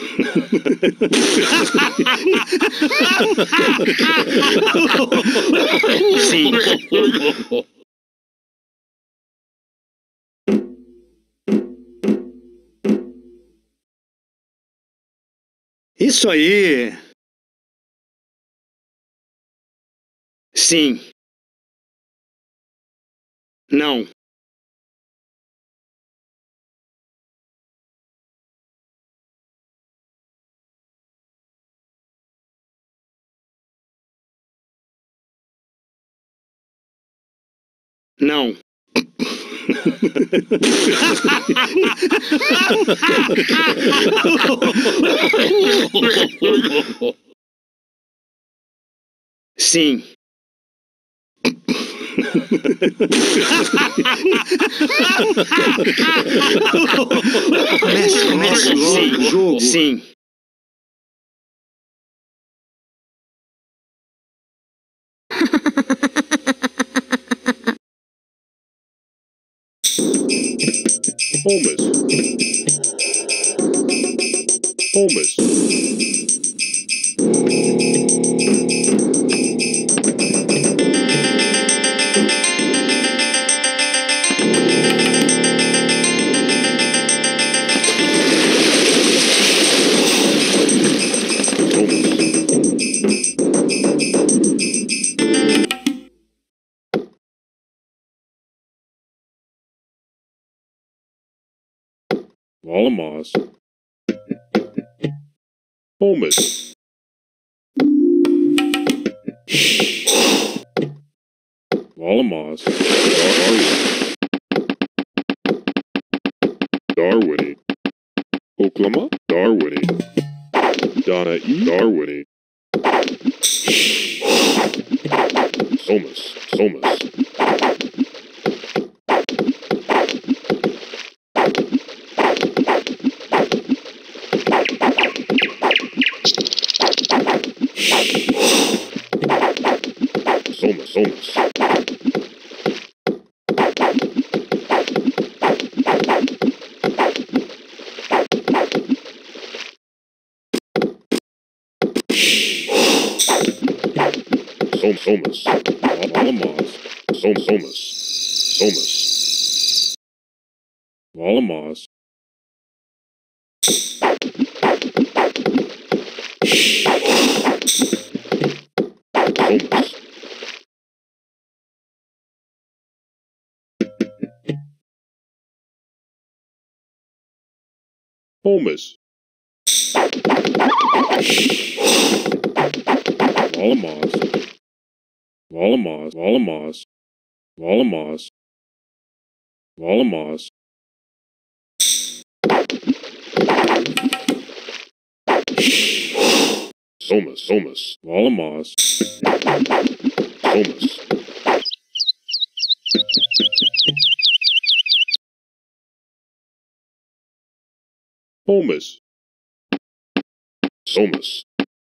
Sim. Isso aí. Sim. Não. Não. Sim. Comece logo o jogo. Sim. Holmes. Holmes. Volamos. Holmes. Volamos. Darwin. Oklahoma. Darwin. Donna E. Darwin. Somas. Somas. Somas. Somas. Somas. Volamos. Somas. Somas. Volamos. Somas. Holmes. Volamos. Volamos. Volamos. Volamos. Volamos. Somas. Somas. Volamos. Somas. Holmes. Somas.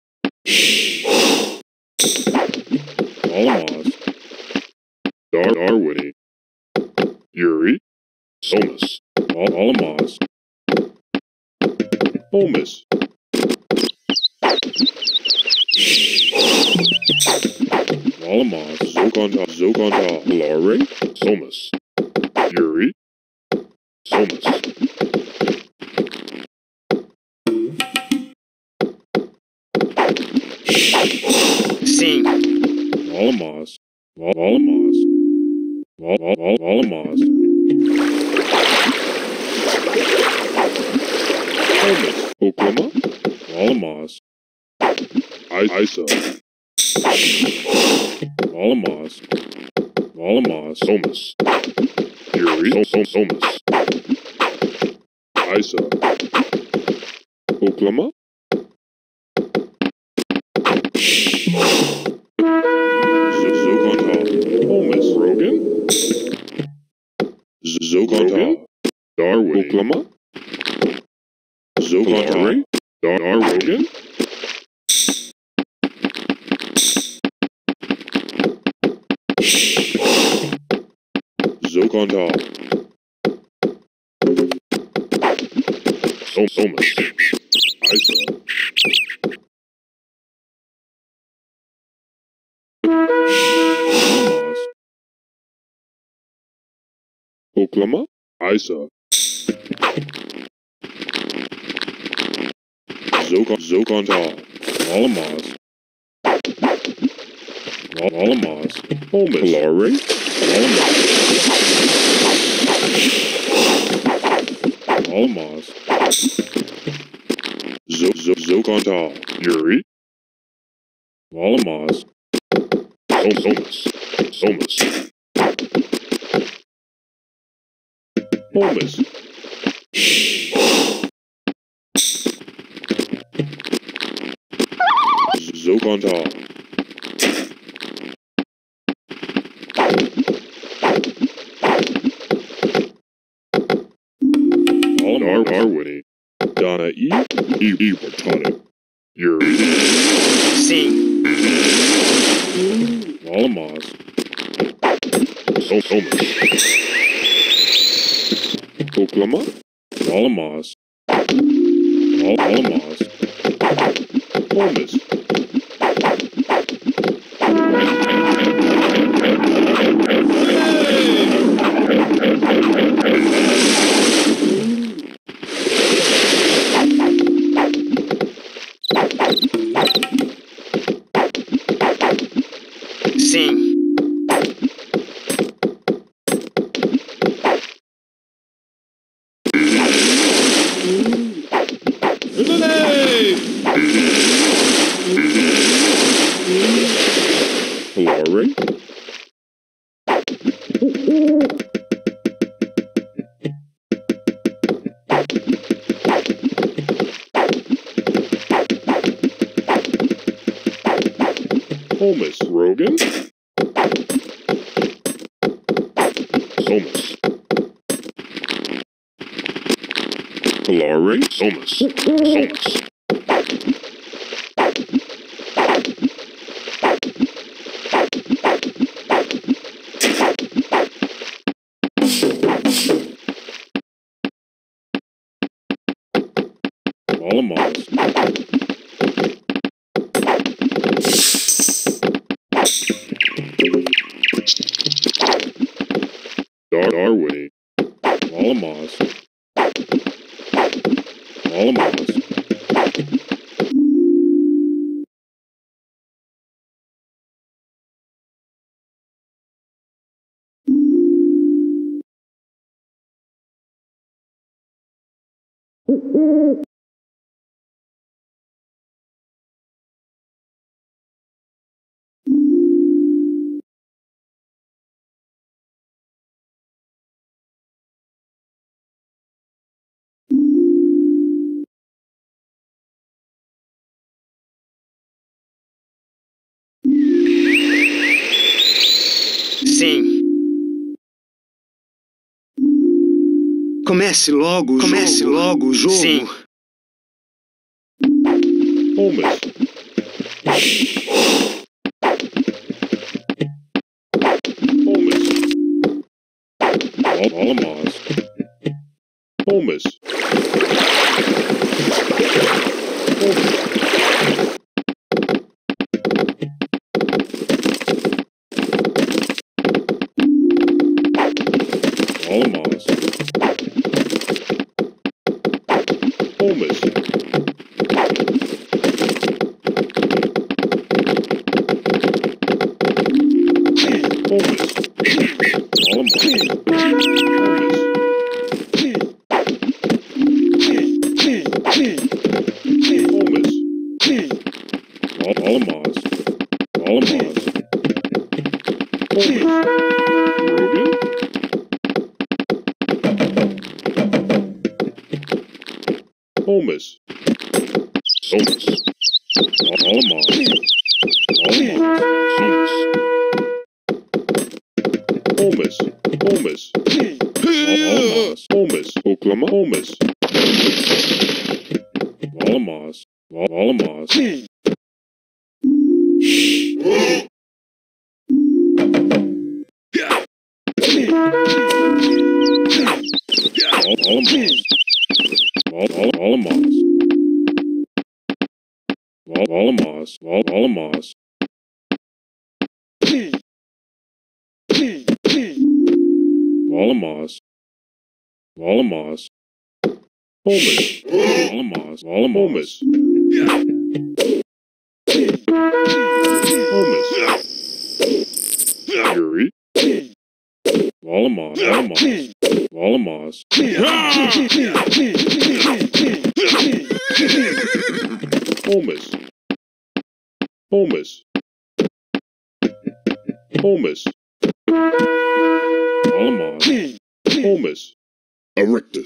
Volamos. Darwin. Yuri. Somas. Volamos. Holmes. Volamos. Zokonta. Zokonta. Larry. Somas. Yuri. Somas. Sim. Volamos. Volamos. Volamos. Holmes. Oklahoma. Volamos. Isa. Volamos. Volamos. Somas. Yuri. Somas. Isa. Oklahoma. Zokonta. Holmes. Rogan. Zokonta. Darwin. Oklahoma. Zokonta. Rogan. Zokonta. Somas. Isa. Oklama. Isa. Zokontal. Alamaz. Alamaz. Holmes. Kalari. Alamaz. Zokontal. Yuri. Alamaz. Somas. Somas. Holmes. Zokontal. Darwini. Donna E. Wartonic. Yuri. Sim. Alamaz. Somas. Oklama. Alamaz. Alamaz. Holmes. Sim. Kalari. Holmes. Rogan. Somas. Kalari. Somas. Somas. Alamaz. Darwini. Alamaz. Alamaz. Sim. Comece logo o jogo. Sim. Holmes. Holmes. Alamaz. Holmes. Alamaz. Holmes. Alamaz. Alamaz. Rogan. Holmes. Somas. Alamaz. Alamaz. Somas. Holmes. Holmes. Alamaz. Holmes. Oklama. Holmes. Alamaz. Alamaz. Alamaz. Alamaz. Vollemas. Vollemas. Vollemas. Holmes. Vollemas. Vollemas. Holmes. Yuri. Vollemas. Vollemas. Holmes. Holmes. Holmes. Vollemas. Holmes. Erectus.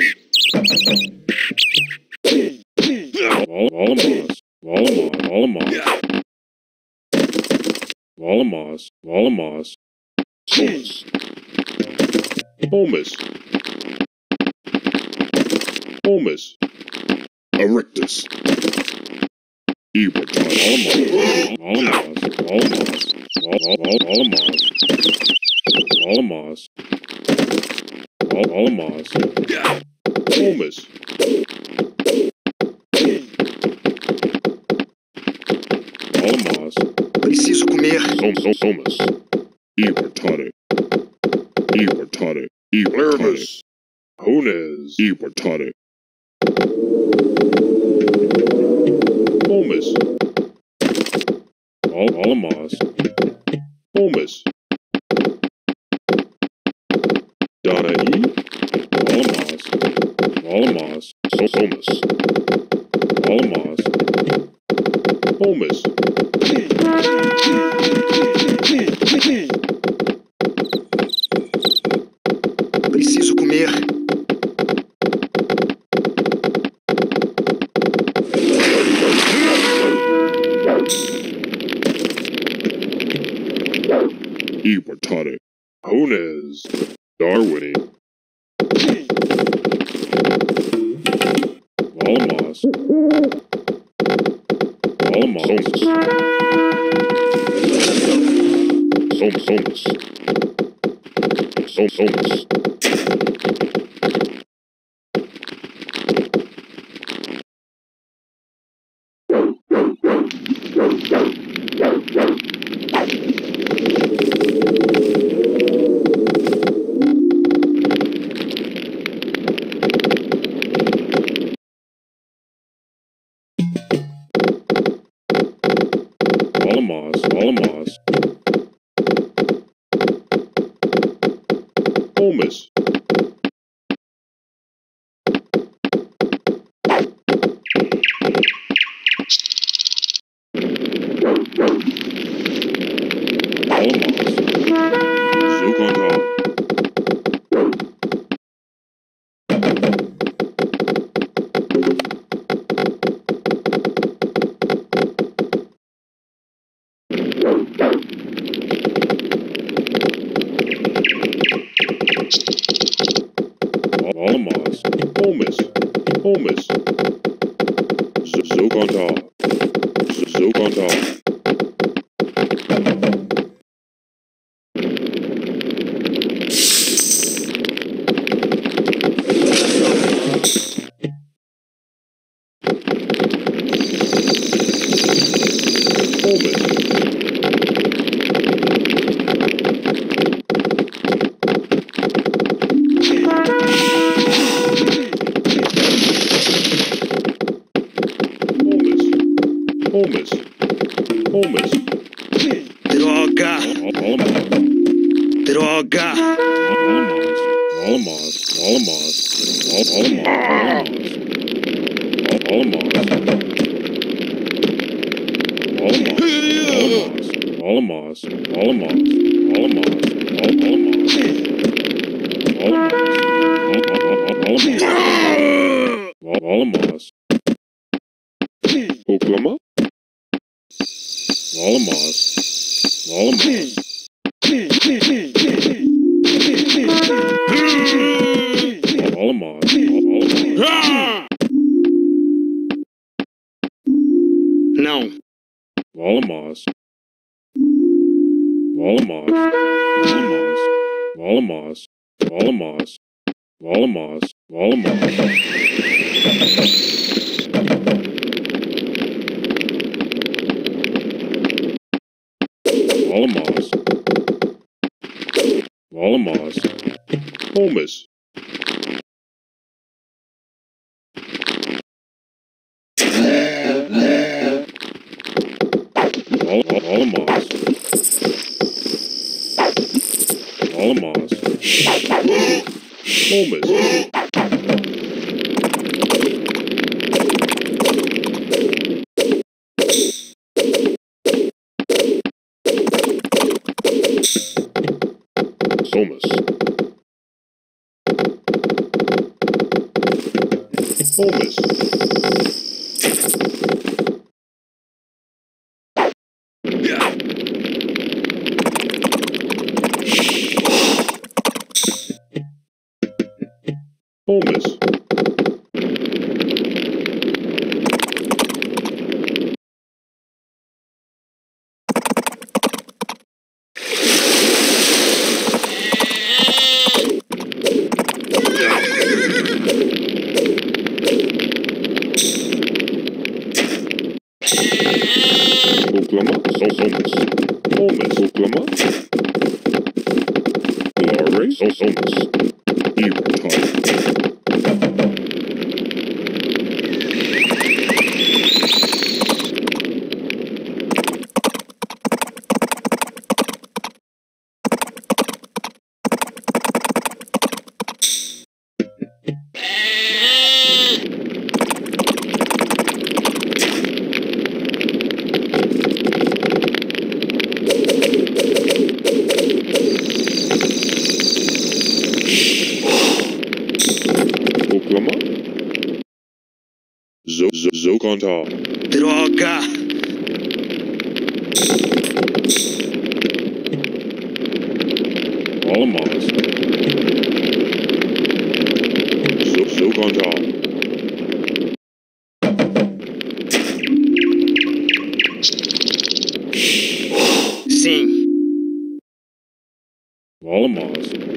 Vollemas. Vollemas. Vollemas. Vollemas. Holmes. Holmes. Erectus. Vollemas. Vollemas. Vollemas. Vollemas. Holmes. Vollemas. Preciso comer. Thomas. Ibertare. Ibertare. Ibertare. Hunes. Ibertare. Holmes. Vollemas. Holmes. Donna E. Vollemas. Vollemas. Thomas. Vollemas. Holmes. Preciso comer. Ibertare. Hunes. Darwin. Vollemas. Vollemas. Thomas. Thomas. Vollemas. Holmes. Zukontal. Vollemas. Holmes. Holmes. Zukontal. Zukontal. Holmes. Holmes. Droga! Droga! Vollemas. Oklahoma? Vollemas. Não. Vollemas. Volleyball. Volleyball. Holmes. Volleyball. Volleyball. Holmes. Somas. Holmes. Holmes. Oklahoma. Somas. Holmes. Oklahoma. Laurie. Somas. Everton. Oklahoma. Zokontal. Droga! Volleyball. Zokontal. Sim. Volleyball.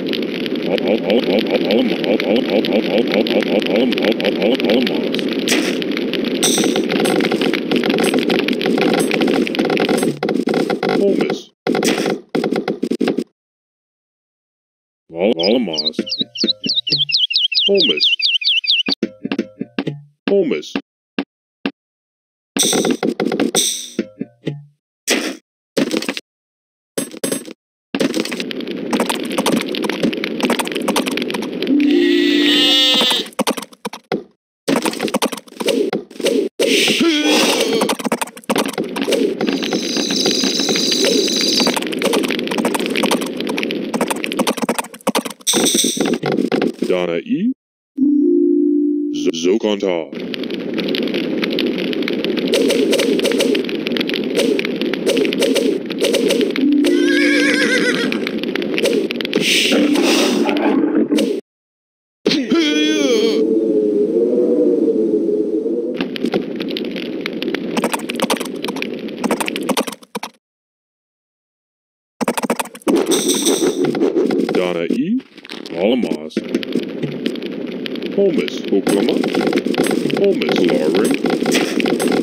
Holmes. Volleyball. Holmes. Holmes. Donna E. Zokontal. Donna E. Volleyball. Holmes. Oklahoma. Holmes. Laurie.